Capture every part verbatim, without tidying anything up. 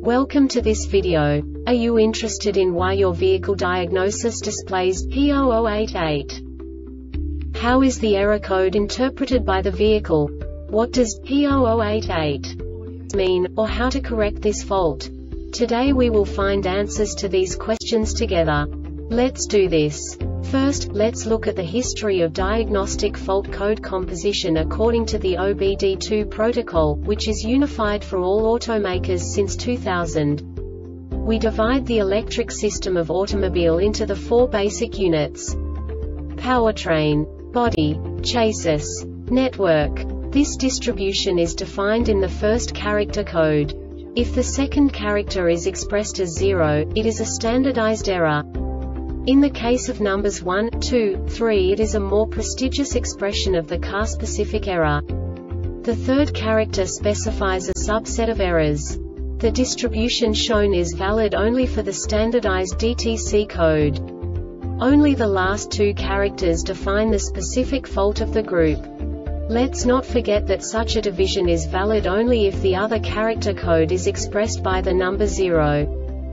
Welcome to this video. Are you interested in why your vehicle diagnosis displays P zero zero eight eight? How is the error code interpreted by the vehicle? What does P zero zero eight eight mean, or how to correct this fault? Today we will find answers to these questions together. Let's do this. First, let's look at the history of diagnostic fault code composition according to the O B D two protocol, which is unified for all automakers since two thousand. We divide the electric system of automobile into the four basic units: powertrain, body, chassis, network. This distribution is defined in the first character code. If the second character is expressed as zero, it is a standardized error. In the case of numbers one, two, three, it is a more prestigious expression of the car-specific error. The third character specifies a subset of errors. The distribution shown is valid only for the standardized D T C code. Only the last two characters define the specific fault of the group. Let's not forget that such a division is valid only if the other character code is expressed by the number zero.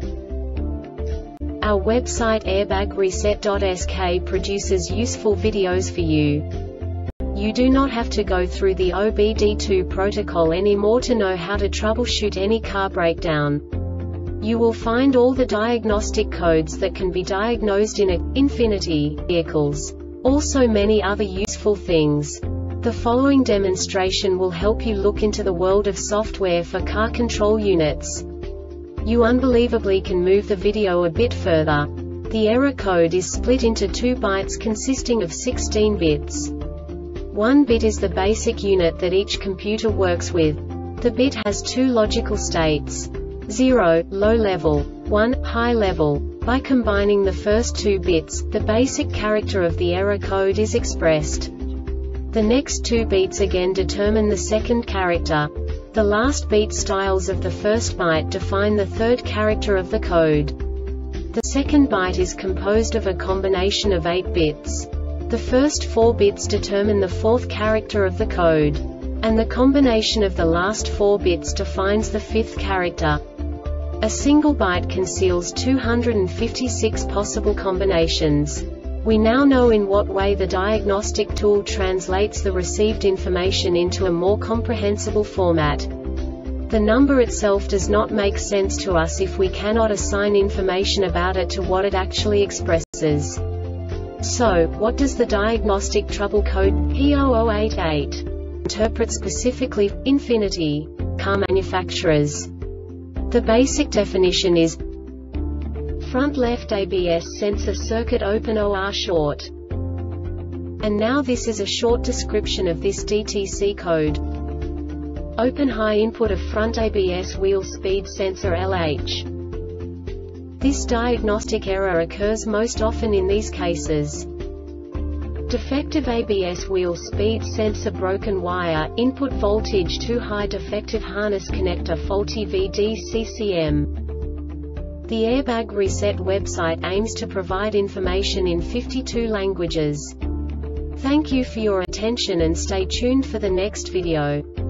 Our website airbag reset dot S K produces useful videos for you. You do not have to go through the O B D two protocol anymore to know how to troubleshoot any car breakdown. You will find all the diagnostic codes that can be diagnosed in a Infiniti vehicles. Also many other useful things. The following demonstration will help you look into the world of software for car control units. You unbelievably can move the video a bit further. The error code is split into two bytes consisting of sixteen bits. One bit is the basic unit that each computer works with. The bit has two logical states: zero, low level, one, high level. By combining the first two bits, the basic character of the error code is expressed. The next two beats again determine the second character. The last beat styles of the first byte define the third character of the code. The second byte is composed of a combination of eight bits. The first four bits determine the fourth character of the code. And the combination of the last four bits defines the fifth character. A single byte conceals two hundred fifty-six possible combinations. We now know in what way the diagnostic tool translates the received information into a more comprehensible format. The number itself does not make sense to us if we cannot assign information about it to what it actually expresses. So, what does the diagnostic trouble code P zero zero eight eight interpret specifically for Infiniti car manufacturers? The basic definition is front left A B S sensor circuit open or short. And now this is a short description of this D T C code. Open high input of front A B S wheel speed sensor L H. This diagnostic error occurs most often in these cases: defective A B S wheel speed sensor, broken wire, input voltage too high, defective harness connector, faulty V D C C M. The Airbag Reset website aims to provide information in fifty-two languages. Thank you for your attention and stay tuned for the next video.